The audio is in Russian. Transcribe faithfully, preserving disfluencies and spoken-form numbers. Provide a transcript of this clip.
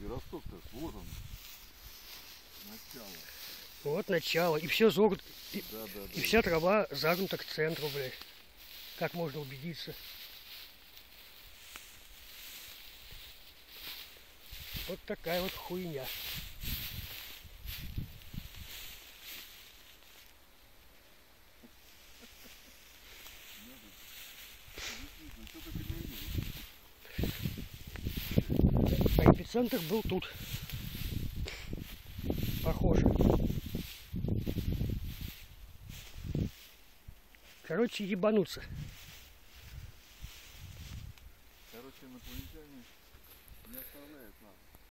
И росток-то вот он. Начало. Вот начало. И все загнуто. И, да, да, и да. вся трава загнута к центру, блядь. Как можно убедиться? Вот такая вот хуйня. А эпицентр был тут. Похоже. Короче, ебануться. Короче, инопланетяне.